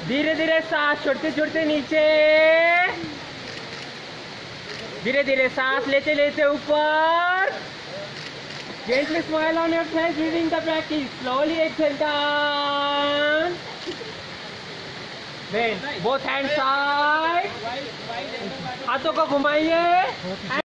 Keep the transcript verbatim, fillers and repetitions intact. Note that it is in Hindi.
धीरे धीरे सांस छोड़ते छोड़ते नीचे, धीरे धीरे सांस लेते लेते ऊपर। Gently smile on your face during the practice. Slowly exhale down. Then both hands side. हाथों को घुमाइए।